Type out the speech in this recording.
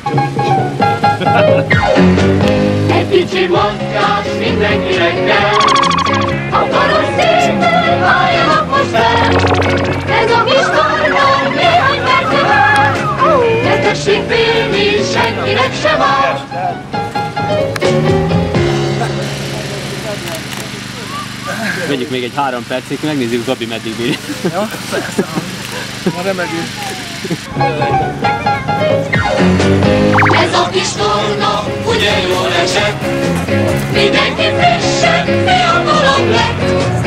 Egy kicsi mozgás mindenkinek kell, a karosszékben halljanak most fel. Ez a kis torna néhány percig áll, ne tessék félni, senkinek sem áll. Vegyük még egy 3 percig, megnézzük, Gabi meddig bír. Ja, persze. Ma remegünk. Ez a kis torna ugye jól esett, mindenki frissen, fiatalabb lett.